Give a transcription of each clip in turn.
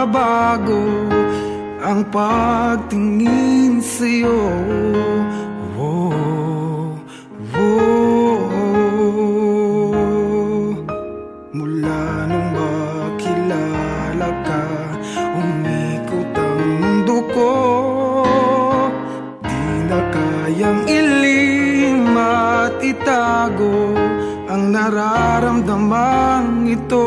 magbabago ang pagtingin sa'yo. Mula nung makilala ka, umikot ang mundo ko. Di na kayang ilim at itago ang nararamdaman ito.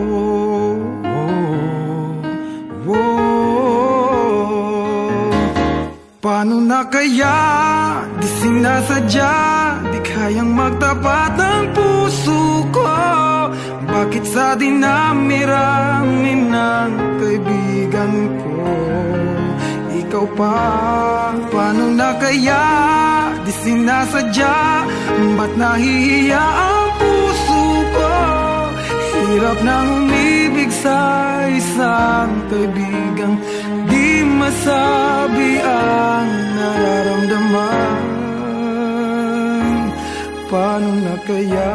Paano na kaya? Di sinasadya, di kayang magtapat ang puso ko. Bakit sa dinami-rami ng kaibigan ko, ikaw pa? Paano na kaya? Di sinasadya, ba't nahihiya ang puso ko? Hirap nang umibig sa isang kaibigang di masabi ang nararamdaman. Paano na kaya?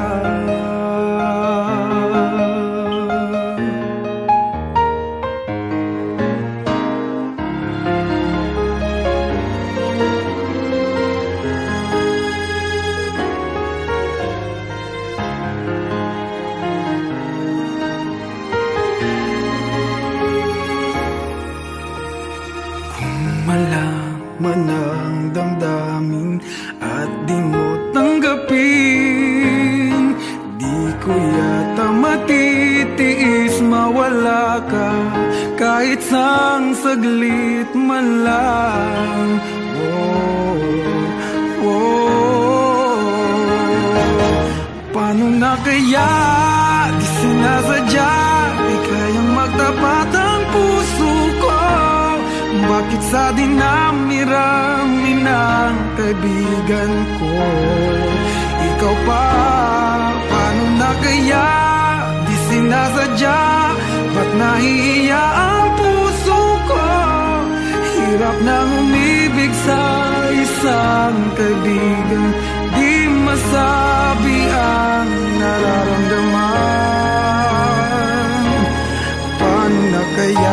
Malaman ang damdamin at di mo tanggapin, di ko yata matitiis mawala ka kahit sang saglit man lang. Paano na kaya? Di sinasadya, di kayang magtapat ang puso ko. Bakit sa dinami-rami ng kaibigan ko, ikaw pa? Paano na kaya? Di sinasadya, ba't nahihiya ang puso ko? Hirap nang umibig sa isang kaibigan, di masabi ang nararamdaman. Paano na kaya?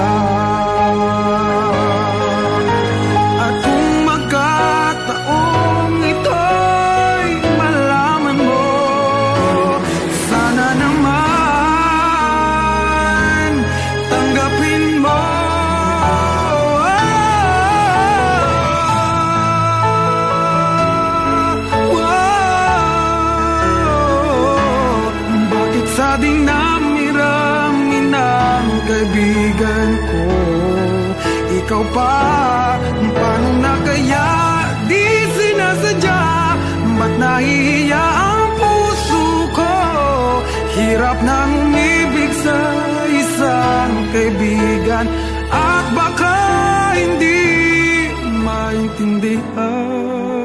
Sa dinami-rami ng kaibigan ko, ikaw pa? Paano na kaya? Di sinasadya, ba't nahihiya ang puso ko? Hirap nang umibig sa isang kaibigan at baka hindi maintindihan.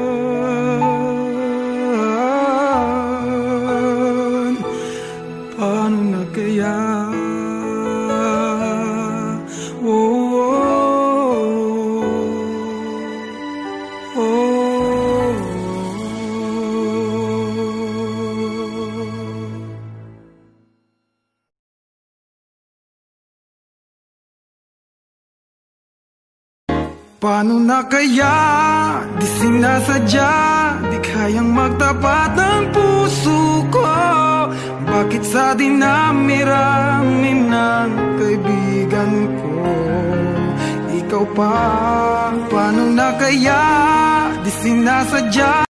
Paano na kaya? Paano na kaya? Di sinasadya, di kayang magtapat ang puso ko. Bakit sa dinami-rami ng kaibigan ko, ikaw pa? Paano na kaya? Di sinasadya.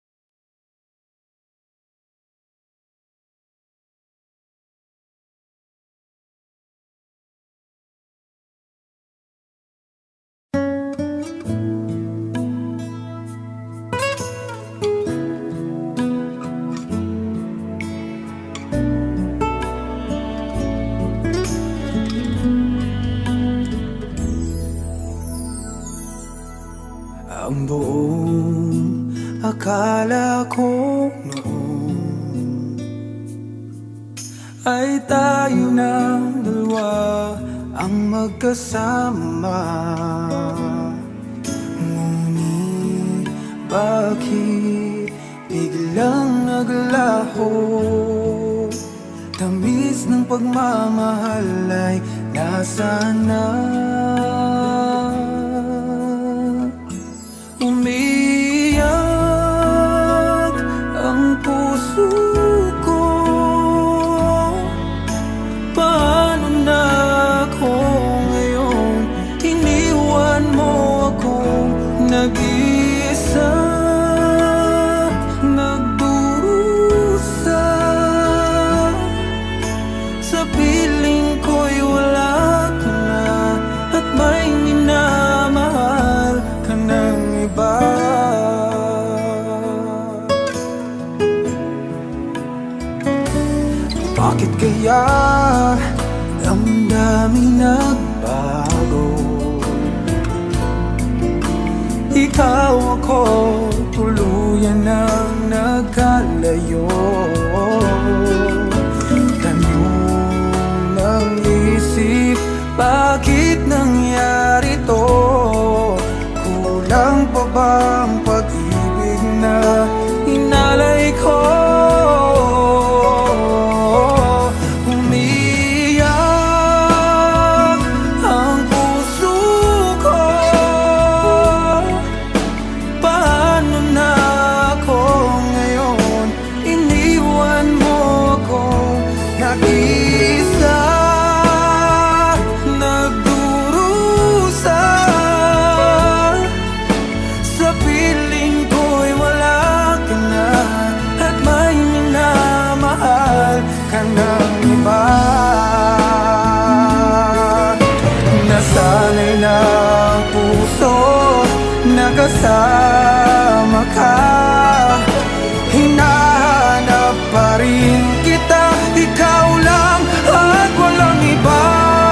Ang buong akala ko noon ay tayo ng dalawa ang magkasama. Ngunit bakit biglang naglaho? Tamis ng pagmamahal ay nasaan na? Umiiyak ang puso ko. Paano na ako ngayon? Iniwan mo akong nag-iisa, nagdurusa. Sa piling ko'y wala ka na, at may minamahal ka ng iba. Bakit kaya damdamin nagbago? Ikaw ako, tuluyan nang nagkalayo. Tanong ng isip, bakit nangyari to? Kulang pa bang pag-ibig na inalay ko? Nasanay na ang puso, nakasama ka. Hinahanap pa rin kita, ikaw lang at walang iba.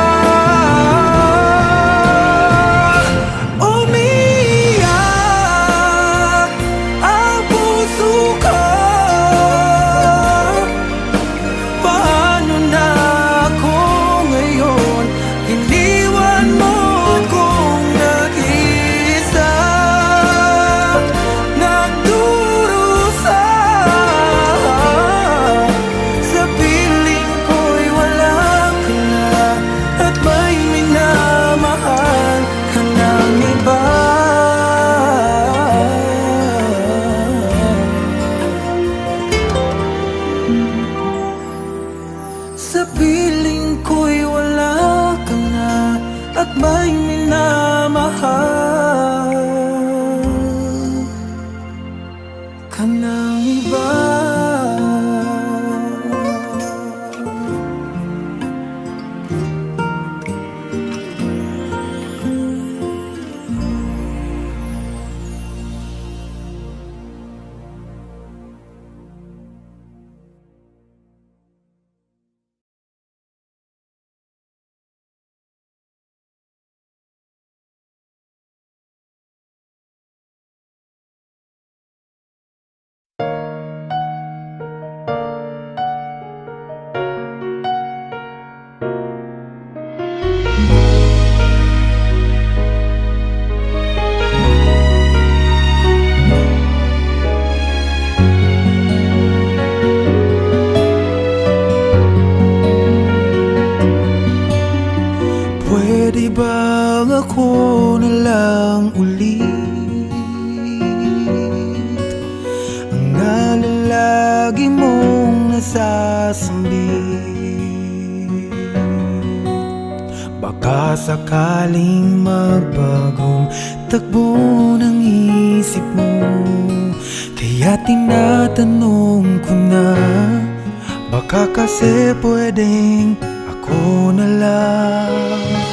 Umiiyak ang puso ko. Paano na ako ngayon? Iniwan mo akong nag-iisa, nagdurusa. Sa piling ko'y wala ka na, at may minamahal ka ng iba. Sa piling ko'y wala ka na, at may minamahal ka ng iba. Pwede bang ako na lang ulit ang nalalagi mong nasasambit? Baka sakaling magbagong takbo ng isip mo, kaya tinatanong ko na, baka kasi pwedeng ako na lang.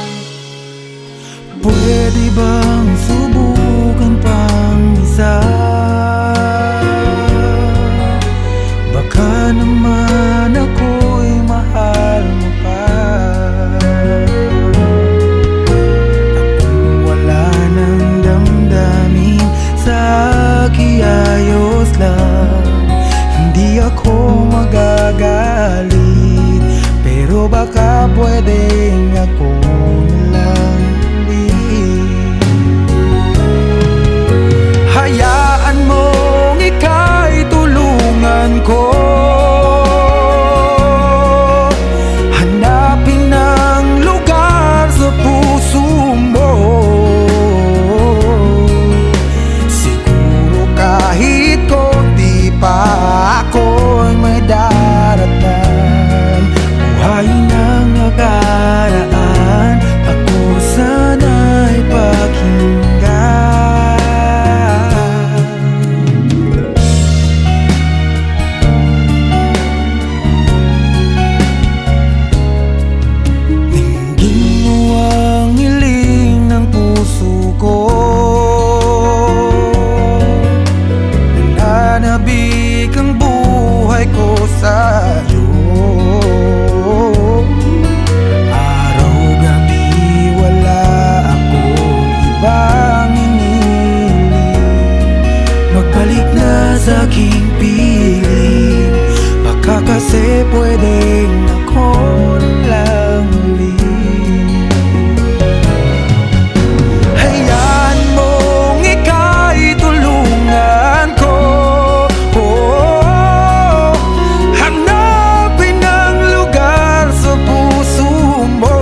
Pwede bang subukan pang isa? Baka naman ako'y mahal mo pa. At kung wala nang damdamin sa akin, ayos lang, hindi ako magagalit. Pero baka pwedeng ako na lang ulit. pwedeng ako lang ulit. Hayaan mong ika'y tulungan ko, hanapin ang lugar sa puso mo.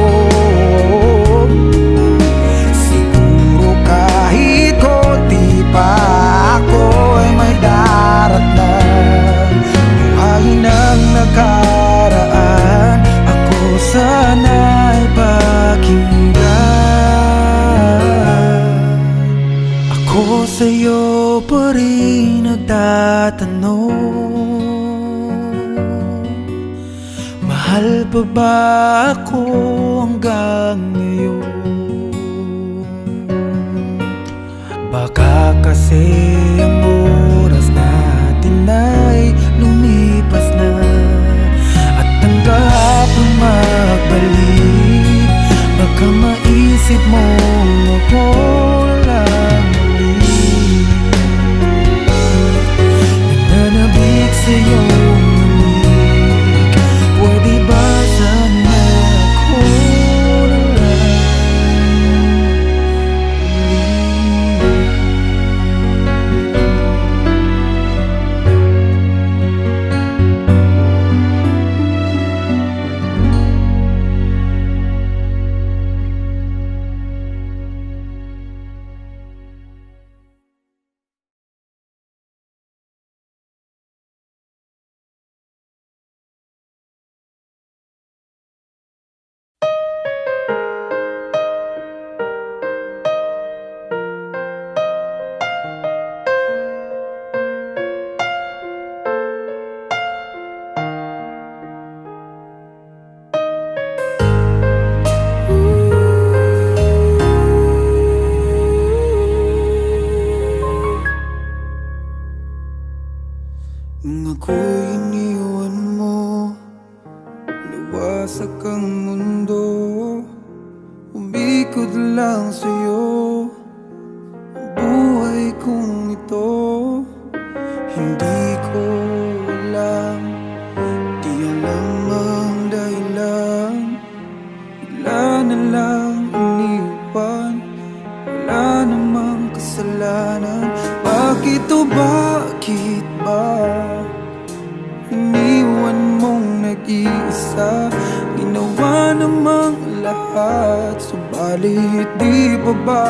Siguro kahit konti pa ako ay may darat na. Buhayin ang nakaraan, ako sana'y pakinggan. Ako sa'yo pa rin nagtatanong, mahal pa ba ako hanggang ngayon? Baka kasi ang oras natin ay lumipas na, at ang kahapon magbalik. Baka maisip mo ako lang ulit. Nananabik sa'yo pwede ba sana ako na lang ulit? Nung ako'y iniwan mo, luwasak ang mundo, umikot lang sa'yo ang buhay kong ito. Hindi ko alam, di alam ang dahilan, bigla na lang iniwan, wala namang kasalanan. Bakit o bakit ba iniwan mong nag-iisa? Ginawa namang lahat, subalit di pa ba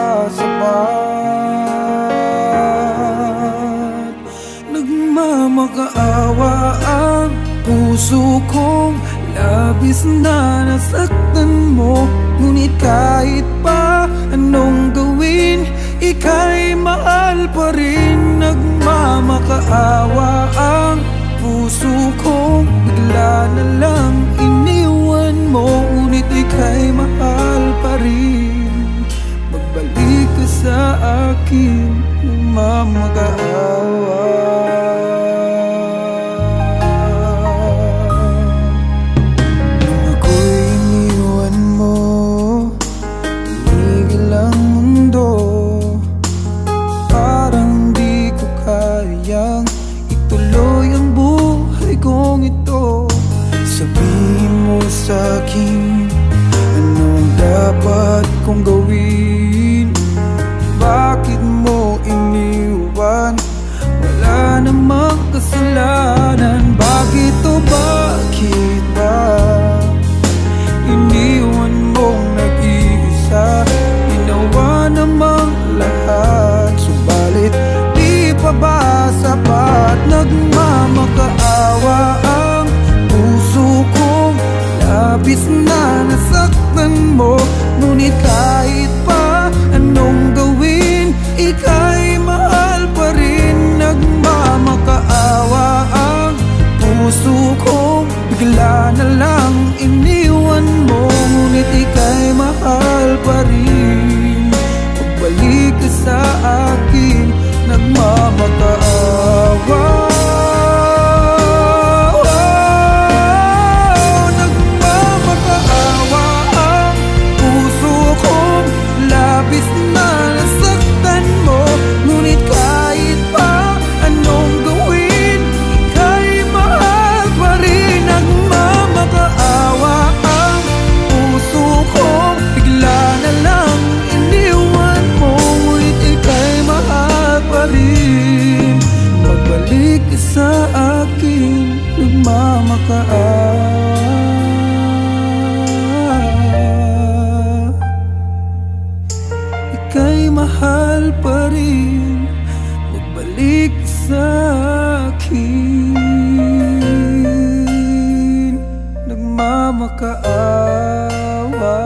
sapat? Nagmamakaawa ang puso kong labis na nasaktan mo. Ngunit kahit pa anong gawin, ika'y mahal pa rin. Nagmamakaawa ang puso kong bigla na lang iniwan mo. Ngunit ika'y mahal pa rin. Magbalik ka sa akin, nagmamakaawa. Nung ako'y iniwan mo, tumigil ang mundo. Parang di ko kayang ituloy ang buhay kong ito. Sabihin mo sa'kin, anong dapat kong gawin? Bakit mo iniwan? Wala mahal pa rin, magbalik sa akin, nagmamakaawa.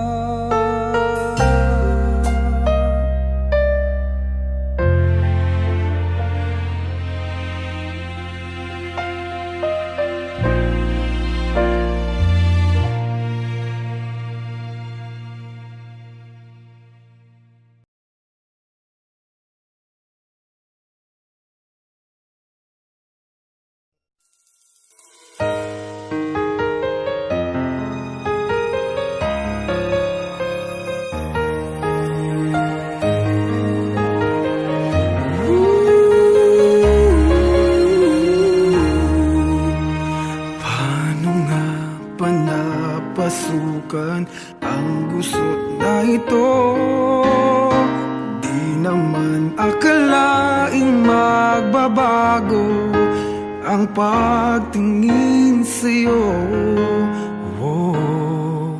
Pasukan ang gusot na ito, di naman akalaing magbabago ang pagtingin sa'yo. Oh,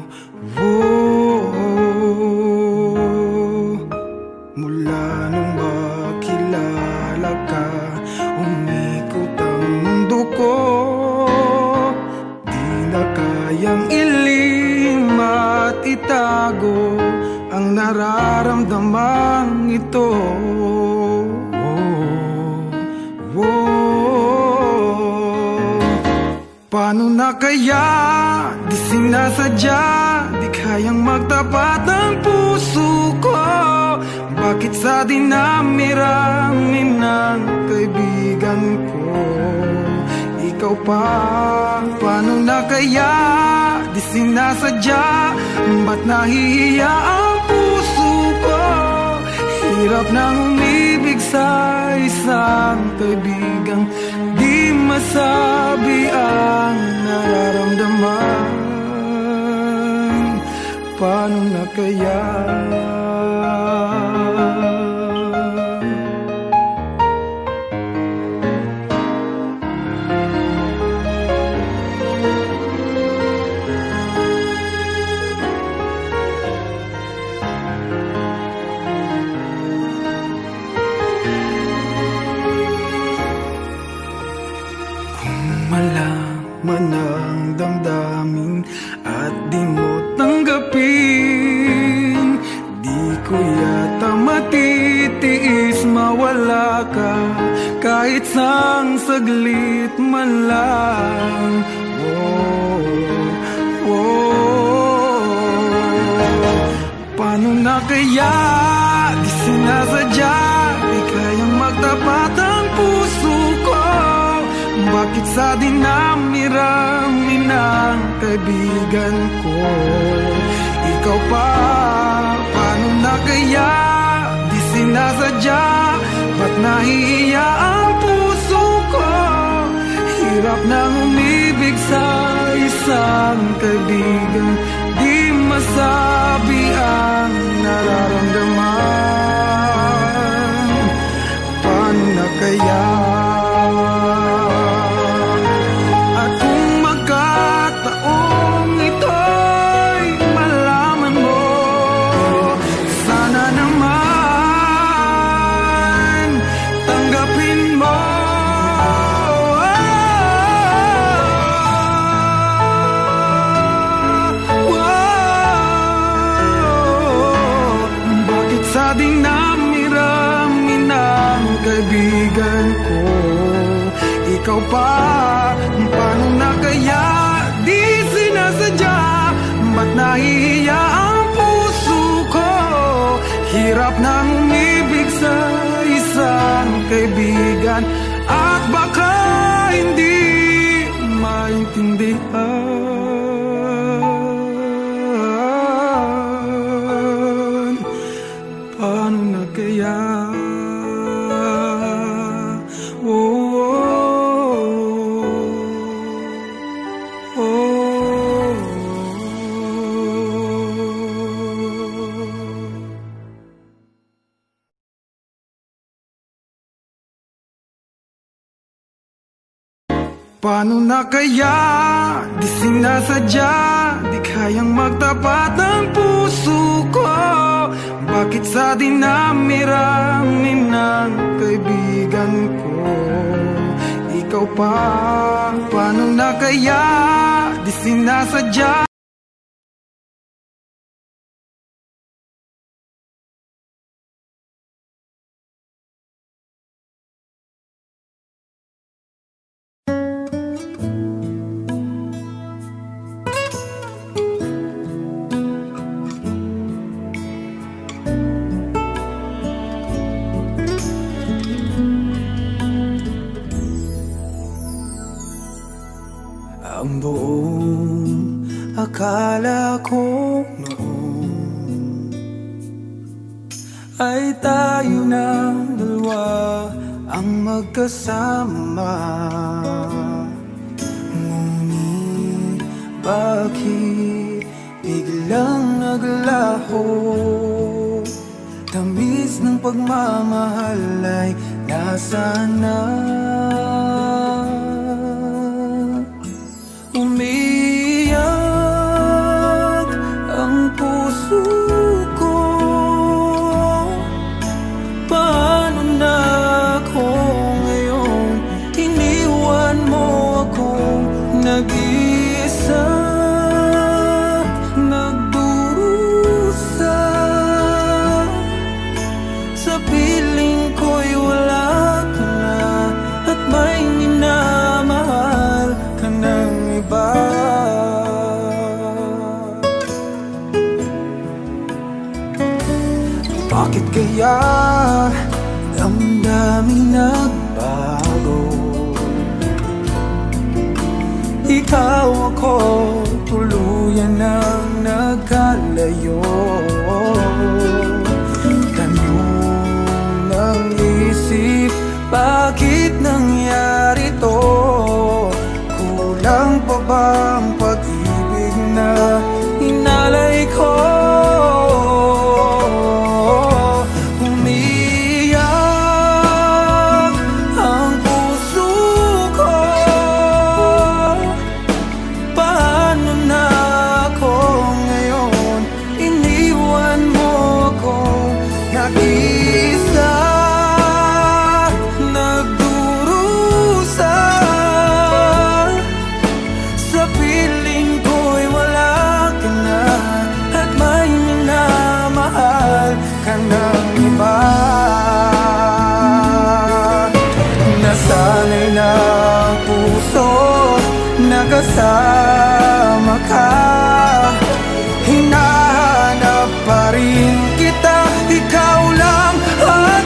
oh. Mula nung makilala ka, umikot ang mundo ko, di na kayang itago ang nararamdamang ito. Oh, oh. Paano na kaya di sinasadya, di kayang magtapat ang puso ko? Bakit sa dinami-rami ng kaibigan ko, ikaw pa? Paano na kaya di sinasadya, ba't nahihiya ang puso ko? Hirap nang umibig sa isang kaibigang di masabi ang nararamdaman. Paano na kaya? Malaman ang damdamin at di mo tanggapin, di ko yata matitiis mawala ka kahit sang saglit man lang. Oh, oh. Paano na kaya di sinasadya, di kayang magtapat ang puso ko? Bakit sa dinami-rami ng kaibigan ko, ikaw pa? Paano na kaya di sinasadya, ba't nahihiya ang puso ko? Hirap nang umibig sa isang kaibigan di masabi ang nararamdaman. Paano na kaya? Kaibigan ko, ikaw pa? Paano na kaya di sinasadya, ba't nahihiya ang puso ko? Hirap nang umibig sa isang kaibigan at baka hindi maintindihan. Paano na kaya? Paano na kaya di sinasadya, di kayang magtapat ang puso ko? Bakit sa dinami-rami ng kaibigan ko, ikaw pa, paano na kaya di sinasadya? Ang buong akala ko noon ay tayo ng dalawa ang magkasama. Ngunit bakit biglang naglaho? Tamis ng pagmamahal ay nasaan na? Umiyak ang puso ko, paano na ako ngayon? Iniwan mo akong nag-iisa, nagdurusa. Sa piling ko'y wala ka na, at may minamahal ka ng iba. Bakit kaya damdaming nagbago? Ikaw ako, tuluyan nang nagkalayo. Tanong ng isip, bakit nangyari to? Kulang pa bang pag-ibig na inalay ko? Umiyak ang puso ko, paano na ako ngayon? Iniwan mo ako nag-isa, nagdurusa. Sa piling ko'y wala ka na, at may minamahal ka ng iba. Nasanay na ang puso, nakasama ka. Hinahanap pa rin kita, ikaw lang ang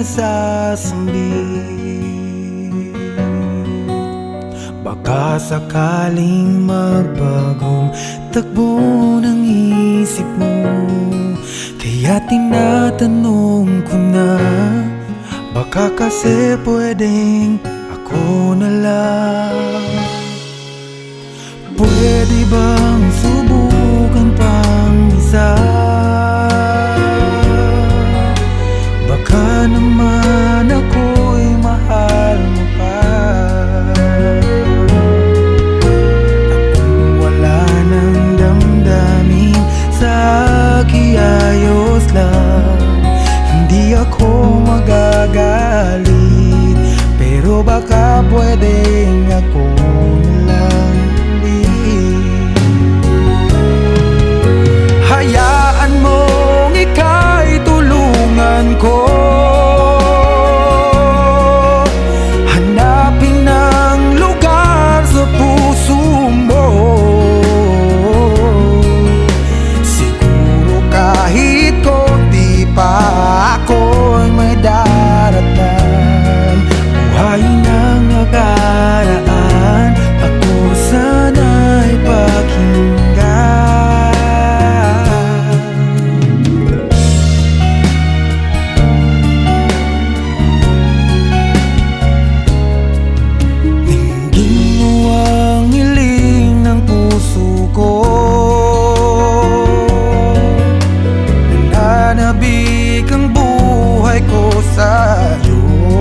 nasasambit. Baka sakaling magbagong takbo ng isip mo, kaya tinatanong ko na, baka kasi pwedeng ako na lang. Pwede bang subukan pang isa? Baka naman ako'y mahal mo pa. At kung wala nang damdamin sa kiayos lang, hindi ako magagalit. Pero baka pwedeng ako na lang ulit. Hayaan mong ika'y tulungan ko, hanapin ang lugar sa puso mo. Siguro kahit konti pa ako'y may daratan. Buhayin ang nakaraan, ako sana'y pakinggan. Dinggin mo ang hiling ng puso ko, nananabik ang buhay ko sa'yo.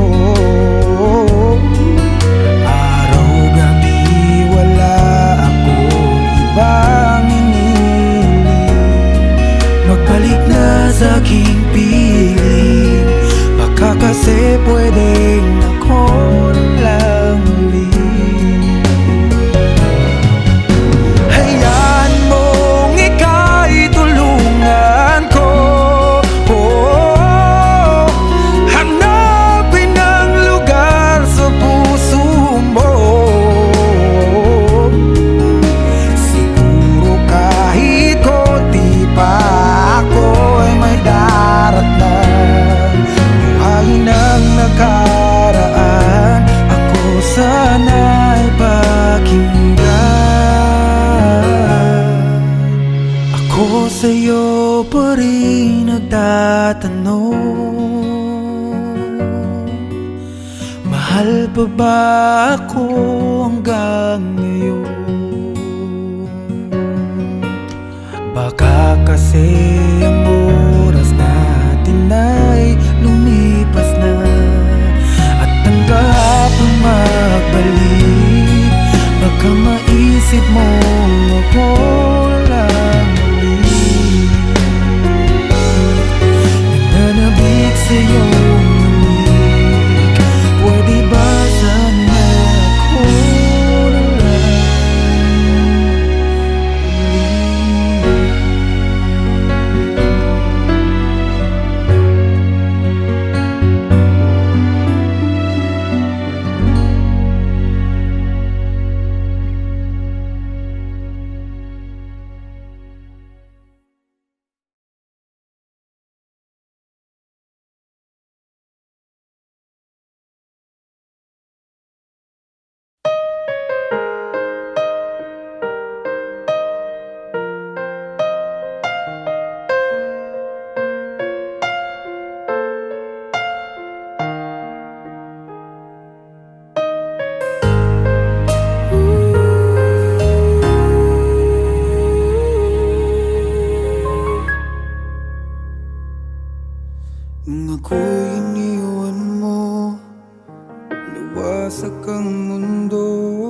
Araw-gabi wala akong ibang iniling, magbalik na sa aking piling. Baka kasi pwedeng ako na lang ulit. Hayaan mong ika'y tulungan ko, hanapin ang lugar sa puso mo. Siguro kahit konti pa ako'y may daratan. Buhayin ang nakaraan, ako sana'y pakinggan. Ako sa'yo pa rin nagtatanong, mahal pa ba ako hanggang ngayon? Baka kasi ang oras natin ay lumipas na, at ang kahapon magbalik. Baka maisip mo ako lang ulit, nananabik sa'yo. Pwede ba sana ako na lang nung ako'y iniwan mo, nawasak ang mundo.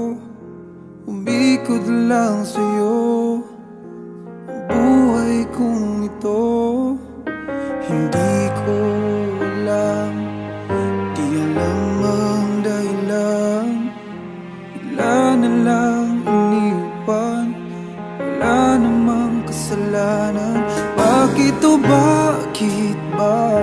Umikot lang sa'yo ang buhay kong ito. Hindi ko alam, di alam ang dahilan. Bigla na lang iniwan, wala namang kasalanan. Bakit o bakit ba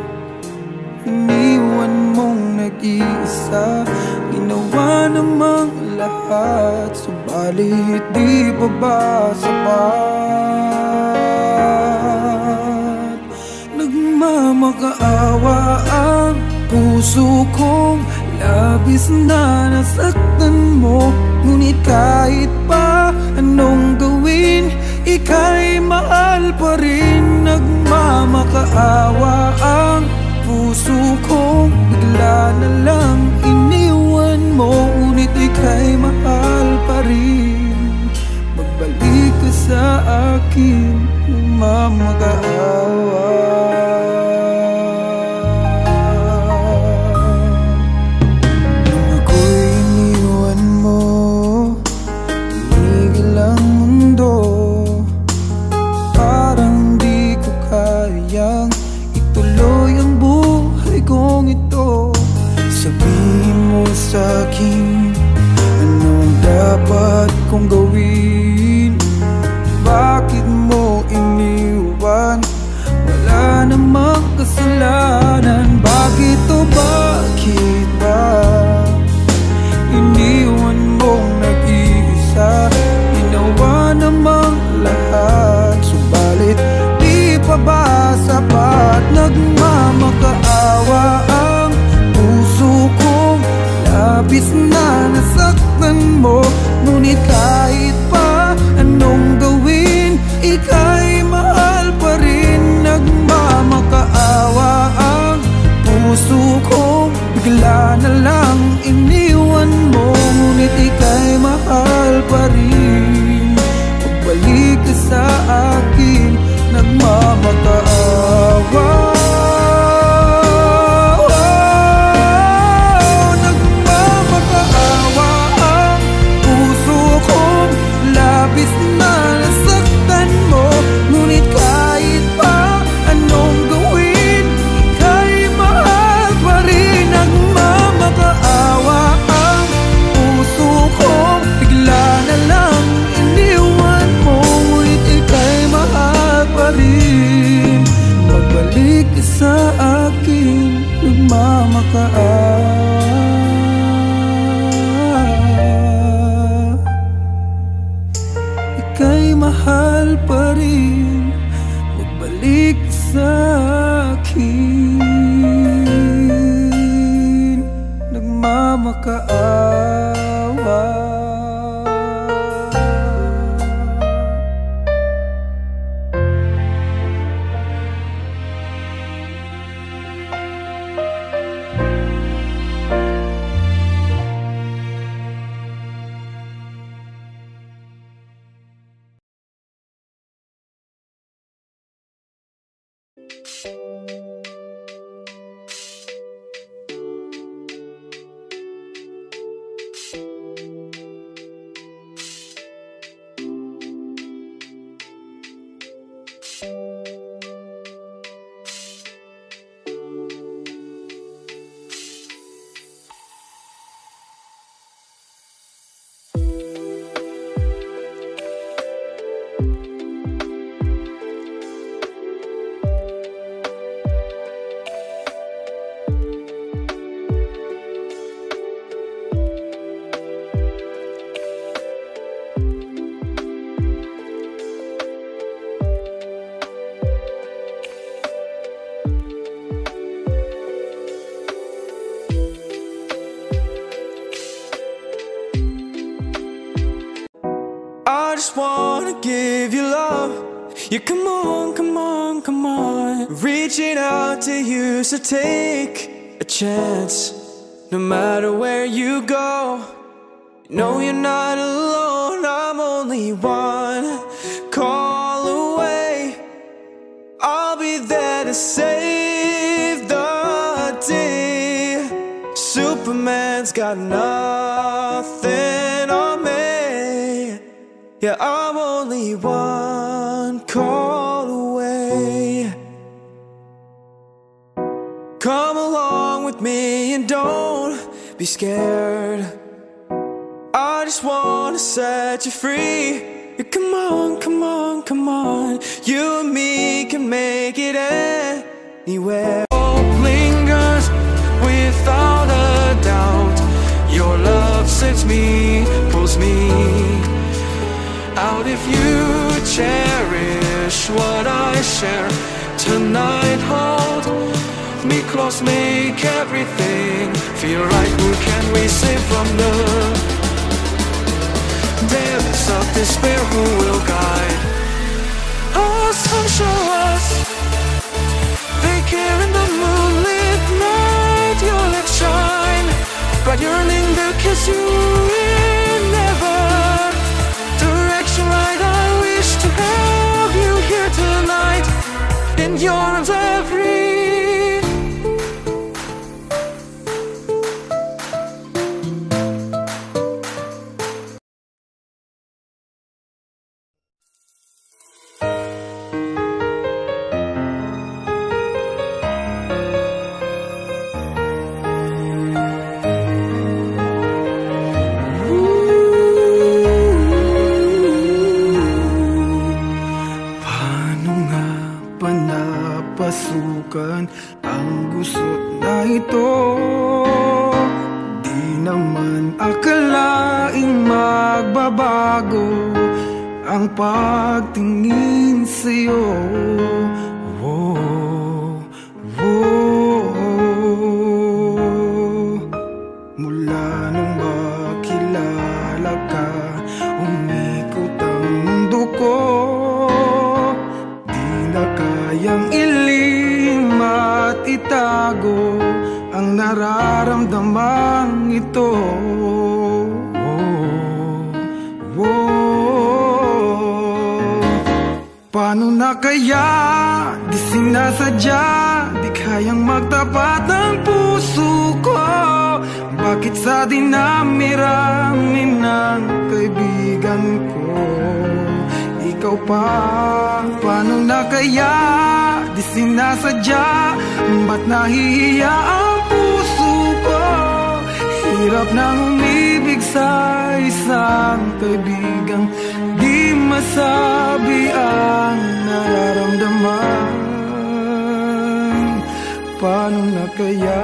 iniwan mong nag-iisa? Ginawa namang lahat, subalit di pa ba sapat? nagmamakaawa ang puso kong labis na nasaktan mo. Ngunit kahit pa anong gawin, ika'y mahal pa rin. Nagmamakaawa ang puso kong bigla na lang iniwan mo. Ngunit ika'y mahal pa rin. Magbalik ka sa akin, nagmamakaawa. Nung ako'y iniwan mo, tumigil ang mundo. Parang di ko kayang ituloy ang buhay kong ito. Sabihin mo sa'kin, anong dapat kong gawin? Bakit mo iniwan? Wala namang kasalanan. Bakit o bakit ba iniwan mong nag-iisa? Ginawa namang lahat, subalit di pa ba sapat? Nagmamakaawa ang puso kong labis na nasaktan mo. Ngunit kahit pa anong gawin, ika'y mahal pa rin. Nagmamakaawa ang puso kong bigla na lang iniwan mo. Ngunit ika'y mahal pa rin. Pagbalik ka sa akin, nagmamakaawa. Nagmamakaawa ang puso kong labis na nasaktan mo. Ngunit kahit pa anong gawin, ika'y mahal pa rin. Nagmamakaawa ang puso kong bigla na lang iniwan mo. Ngunit ika'y mahal pa rin. Magbalik ka sa akin, nagmamakaawa. Ika'y mahal pa rin. Magbalik ka sa akin, nagmamakaawa. I just wanna give you love. Yeah, come on, come on, come on. Reaching out to you, so take a chance. No matter where you go, no, you're not alone. I'm only one call away. I'll be there to save the day. Superman's got nothing on me. Yeah, I'm only one call away. Come along with me and don't be scared. I just wanna set you free. Yeah, come on, come on, come on. You and me can make it anywhere. Hope lingers without a doubt. Your love sets me, pulls me out. If you cherish what I share tonight, hold me close, make everything feel right. Who can we save from the depths of despair? Who will guide us and show us? They care in the moonlit night, your light shine, but yearning to kiss you in never direction right. I wish to have you here tonight, in your arms every. Ang gusot na ito, di naman akalaing magbabago ang pagtingin sa'yo. Mula nung makilala ka, umikot ang mundo ko, di na kayang at itago ang nararamdaman ito. Paano na kaya di sinasadya, di kayang magtapat ang puso ko? Bakit sa dinami-rami ng kaibigan ko ikaw pa? Paano na kaya di sinasadya, ba't nahihiya ang puso ko? Hirap nang umibig sa isang kaibigang di masabi ang nararamdaman. Paano na kaya?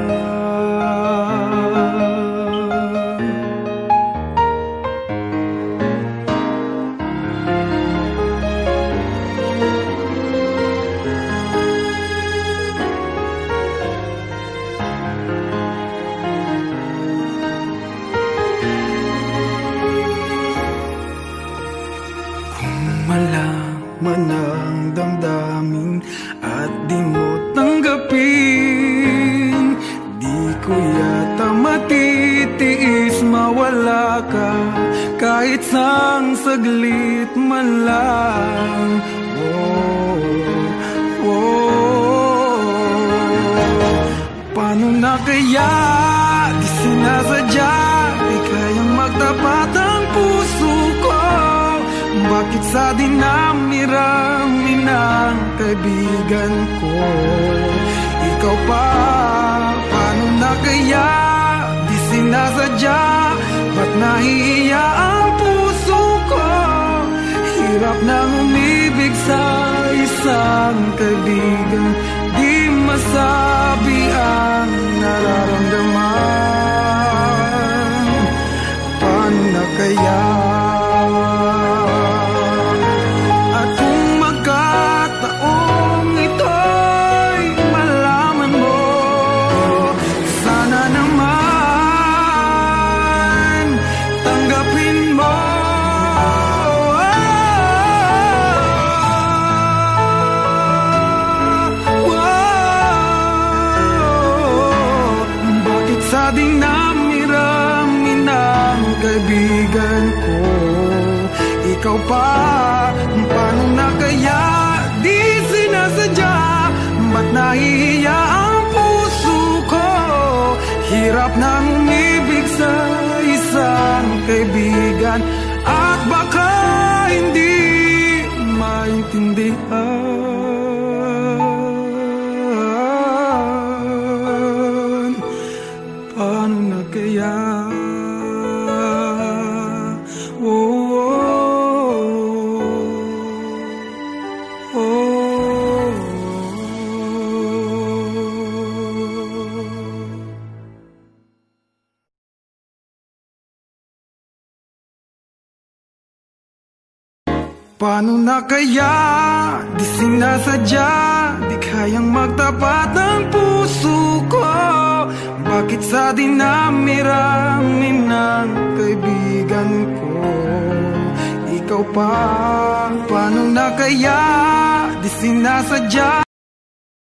Malaman ang damdamin at di mo tanggapin, di ko yata matitiis mawala ka kahit sang saglit man lang. Paano na kaya di sinasadya, di kayang magtapat ang puso ko? Bakit sa dinami-rami ng kaibigan ko ikaw pa? Paano na kaya di sinasadya, ba't nahihiya ang puso ko? Hirap nang umibig sa isang kaibigan di masabi ang nararamdaman. Paano na kaya? Sa dinami-rami ng kaibigan ko ikaw pa? Paano na kaya di sinasadya, ba't nahihiya ang puso ko? Hirap nang umibig sa isang kaibigan at baka hindi maintindihan. Paano na kaya? Paano na kaya di sinasadya, di kayang magtapat ang puso puso ko. Bakit sa dinami-rami ng kaibigan ko ikaw pa? Paano na kaya di sinasadya?